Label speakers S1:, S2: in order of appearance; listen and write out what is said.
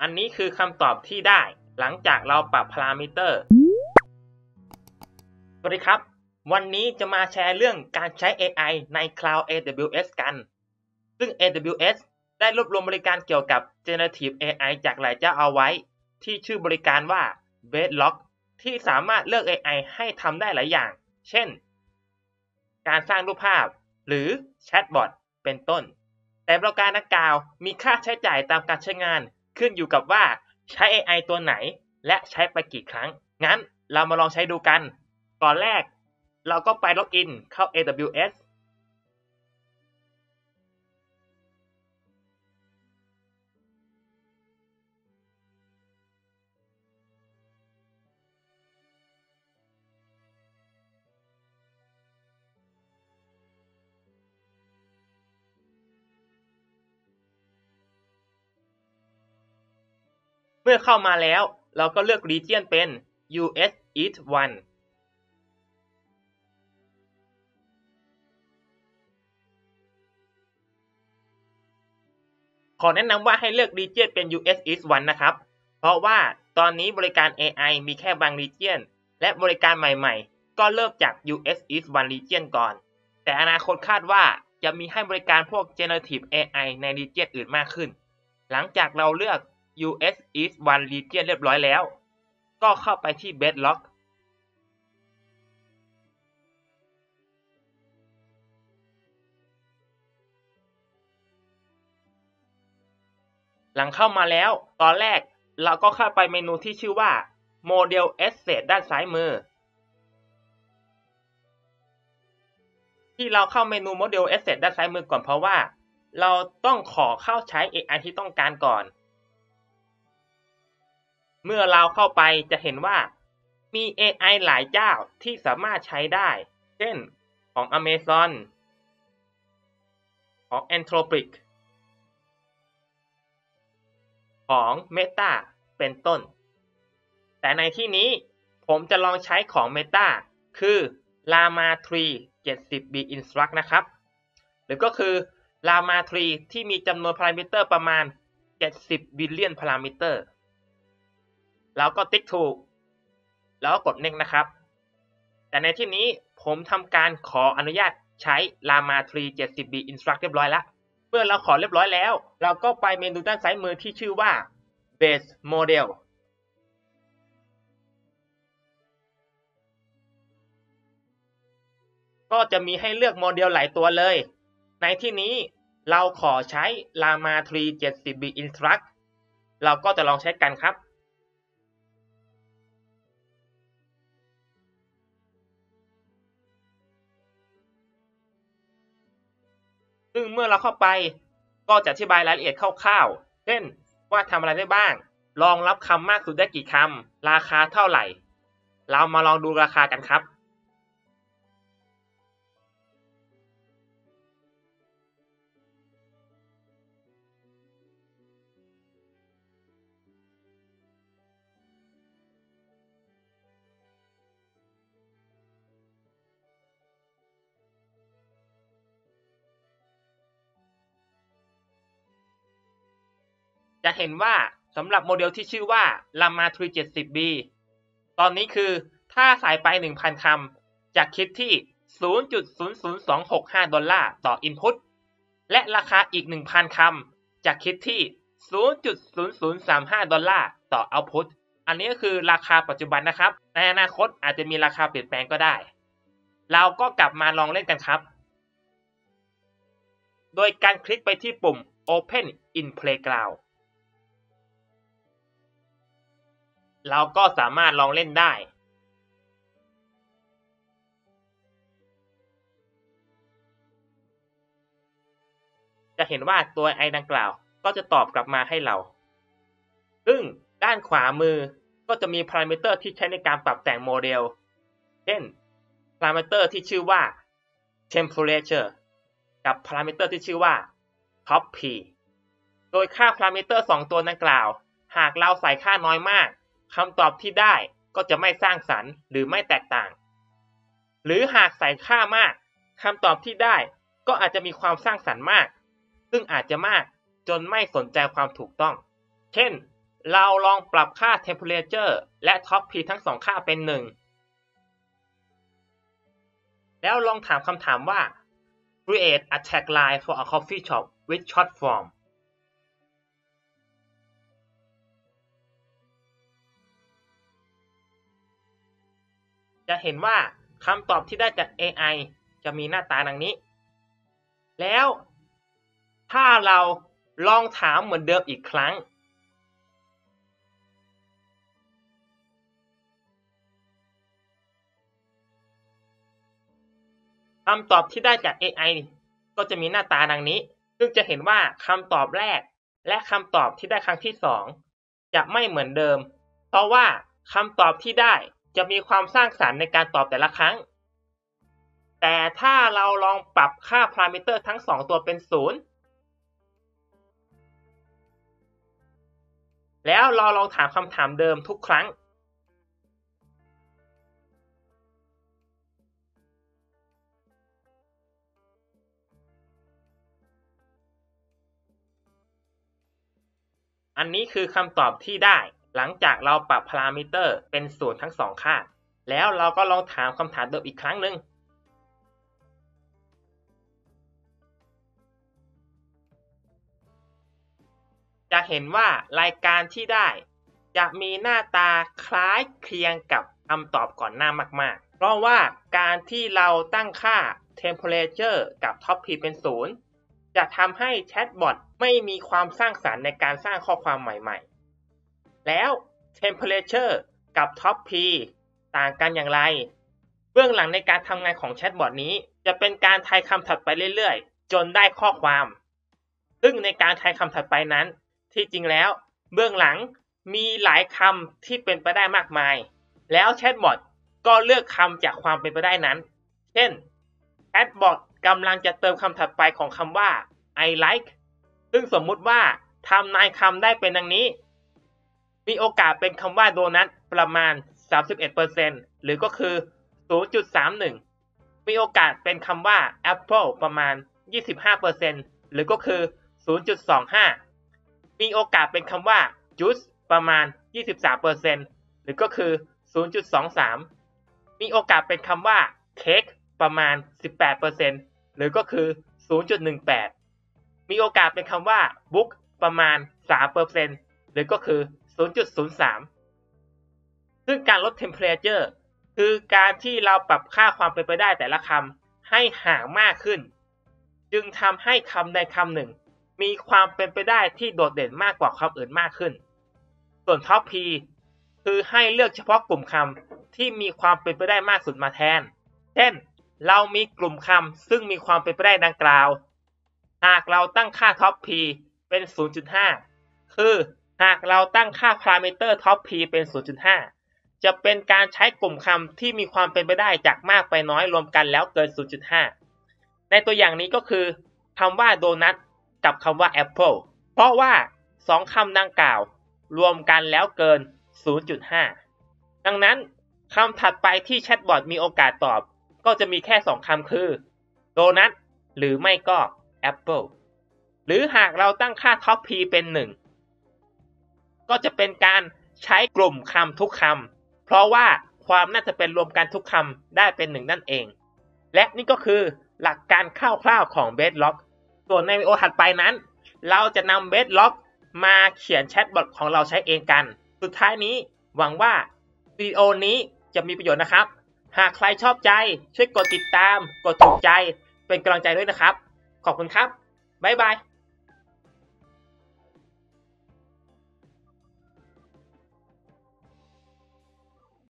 S1: อันนี้คือคำตอบที่ได้หลังจากเราปรับพารามิเตอร์สวัสดีครับวันนี้จะมาแชร์เรื่องการใช้ AI ใน Cloud AWS กันซึ่ง AWS ได้รวบรวมบริการเกี่ยวกับ Generative AI จากหลายเจ้าเอาไว้ที่ชื่อบริการว่า Bedrock ที่สามารถเลือก AI ให้ทำได้หลายอย่างเช่นการสร้างรูปภาพหรือแชทบอทเป็นต้นแต่บริการดังกล่าวมีค่าใช้จ่ายตามการใช้งานขึ้นอยู่กับว่าใช้ AI ตัวไหนและใช้ไปกี่ครั้งงั้นเรามาลองใช้ดูกันก่อนแรกเราก็ไปล็อกอินเข้า AWS เมื่อเข้ามาแล้วเราก็เลือก Region เป็น US East 1ขอแนะนำว่าให้เลือก Region เป็น US East 1นะครับเพราะว่าตอนนี้บริการ AI มีแค่บาง Region และบริการใหม่ๆก็เริ่มจาก US East 1 Region ก่อนแต่อนาคตคาดว่าจะมีให้บริการพวก Generative AI ใน Region อื่นมากขึ้นหลังจากเราเลือก US East 1 Region เรียบร้อยแล้วก็เข้าไปที่ Bedrockหลังเข้ามาแล้วตอนแรกเราก็เข้าไปเมนูที่ชื่อว่า Model Asset ด้านซ้ายมือที่เราเข้าเมนู Model Asset ด้านซ้ายมือก่อนเพราะว่าเราต้องขอเข้าใช้ AI ที่ต้องการก่อนเมื่อเราเข้าไปจะเห็นว่ามี AI หลายเจ้าที่สามารถใช้ได้เช่นของ Amazon ของ Anthropic ของ Meta เป็นต้นแต่ในที่นี้ผมจะลองใช้ของ Meta คือ Llama 3 70B Instruct นะครับหรือก็คือ Llama 3ที่มีจำนวนพารามิเตอร์ประมาณ70 billion พารามิเตอร์แล้วก็ติ๊กถูกแล้วก็กด Next นะครับแต่ในที่นี้ผมทำการขออนุญาตใช้ Llama 3 70B Instruct เรียบร้อยแล้วเมื่อเราขอเรียบร้อยแล้วเราก็ไปเมนูด้านซ้ายมือที่ชื่อว่า Base Modelก็จะมีให้เลือกโมเดลหลายตัวเลยในที่นี้เราขอใช้ Llama 3 70B Instruct เราก็จะลองใช้กันครับซึ่งเมื่อเราเข้าไปก็จะอธิบายรายละเอียดคร่าวๆเช่นว่าทำอะไรได้บ้างรองรับคำมากสุดได้กี่คำราคาเท่าไหร่เรามาลองดูราคากันครับจะเห็นว่าสำหรับโมเดลที่ชื่อว่า Llama 3 70B ตอนนี้คือถ้าใส่ไป 1,000 คำจะคิดที่ 0.00265 ดอลลาร์ต่อ Input และราคาอีก 1,000 คำจะคิดที่ 0.0035 ดอลลาร์ต่อ Output อันนี้ก็คือราคาปัจจุบันนะครับในอนาคตอาจจะมีราคาเปลี่ยนแปลงก็ได้เราก็กลับมาลองเล่นกันครับโดยการคลิกไปที่ปุ่ม Open in Playground เราก็สามารถลองเล่นได้จะเห็นว่าตัว AI ดังกล่าวก็จะตอบกลับมาให้เราซึ่งด้านขวามือก็จะมีพารามิเตอร์ที่ใช้ในการปรับแต่งโมเดลเช่นพารามิเตอร์ที่ชื่อว่า temperature กับพารามิเตอร์ที่ชื่อว่า top p โดยค่าพารามิเตอร์2ตัวดังกล่าวหากเราใส่ค่าน้อยมากคำตอบที่ได้ก็จะไม่สร้างสรรค์หรือไม่แตกต่างหรือหากใส่ค่ามากคำตอบที่ได้ก็อาจจะมีความสร้างสรรค์มากซึ่งอาจจะมากจนไม่สนใจความถูกต้องเช่นเราลองปรับค่า temperature และ top p ทั้ง2ค่าเป็น 1 แล้วลองถามคำถามว่า create a tagline for a coffee shop with short form จะเห็นว่าคำตอบที่ได้จาก AI จะมีหน้าตาดังนี้ แล้วถ้าเราลองถามเหมือนเดิมอีกครั้งคำตอบที่ได้จาก AI ก็จะมีหน้าตาดังนี้ซึ่งจะเห็นว่าคำตอบแรกและคำตอบที่ได้ครั้งที่2จะไม่เหมือนเดิมเพราะว่าคำตอบที่ได้จะมีความสร้างสรรค์ในการตอบแต่ละครั้งแต่ถ้าเราลองปรับค่าพารามิเตอร์ทั้ง2ตัวเป็น0แล้วเราลองถามคำถามเดิมทุกครั้งอันนี้คือคำตอบที่ได้หลังจากเราปรับพารามิเตอร์เป็น0ทั้ง2ค่าแล้วเราก็ลองถามคำถามเดิมอีกครั้งหนึ่งจะเห็นว่ารายการที่ได้จะมีหน้าตาคล้ายเคียงกับคำตอบก่อนหน้ามากๆเพราะว่าการที่เราตั้งค่า temperature กับ top p เป็น0จะทำให้แชทบอทไม่มีความสร้างสรรค์ในการสร้างข้อความใหม่ๆแล้ว temperature กับ top p ต่างกันอย่างไรเบื้องหลังในการทำงานของแชทบอทนี้จะเป็นการทายคำถัดไปเรื่อยๆจนได้ข้อความซึ่งในการทายคำถัดไปนั้นที่จริงแล้วเบื้องหลังมีหลายคำที่เป็นไปได้มากมายแล้วแชทบอทก็เลือกคำจากความเป็นไปได้นั้นเช่นแชทบอทกำลังจะเติมคำถัดไปของคำว่า I like ซึ่งสมมุติว่าทำนายคำได้เป็นดังนี้มีโอกาสเป็นคำว่าโดนัทประมาณ 31% หรือก็คือ 0.31 มีโอกาสเป็นคำว่า Apple ประมาณ 25% หรือก็คือ 0.25 มีโอกาสเป็นคำว่า Juice ประมาณ 23% หรือก็คือ 0.23 มีโอกาสเป็นคำว่า Cake ประมาณ 18% หรือก็คือ 0.18 มีโอกาสเป็นคำว่า Book ประมาณ 3% หรือก็คือ 0.03 ซึ่งการลด temperature คือการที่เราปรับค่าความเป็นไปได้แต่ละคำให้ห่างมากขึ้นจึงทำให้คำใดคำหนึ่งมีความเป็นไปได้ที่โดดเด่นมากกว่าคำอื่นมากขึ้นส่วน top p คือให้เลือกเฉพาะกลุ่มคำที่มีความเป็นไปได้มากสุดมาแทนเช่นเรามีกลุ่มคำซึ่งมีความเป็นไปได้ดังกล่าวหากเราตั้งค่า top p เป็น 0.5 คือหากเราตั้งค่าพารามิเตอร์ top p เป็น 0.5 จะเป็นการใช้กลุ่มคำที่มีความเป็นไปได้จากมากไปน้อยรวมกันแล้วเกิน 0.5 ในตัวอย่างนี้ก็คือคำว่าโดนัทกับคำว่าแอปเปิลเพราะว่า2คำดังกล่าวรวมกันแล้วเกิน 0.5 ดังนั้นคำถัดไปที่แชทบอทมีโอกาสตอบก็จะมีแค่2คำคือโดนัทหรือไม่ก็แอปเปิลหรือหากเราตั้งค่า top p เป็น 1ก็จะเป็นการใช้กลุ่มคำทุกคำเพราะว่าความน่าจะเป็นรวมกันทุกคำได้เป็น1นั่นเองและนี่ก็คือหลักการคร่าวๆของ Bedrock ส่วนในวิดีโอถัดไปนั้นเราจะนำ Bedrock มาเขียนแชทบอทของเราใช้เองกันสุดท้ายนี้หวังว่าวิดีโอนี้จะมีประโยชน์นะครับหากใครชอบใจช่วยกดติดตามกดถูกใจเป็นกำลังใจด้วยนะครับขอบคุณครับบ๊ายบาย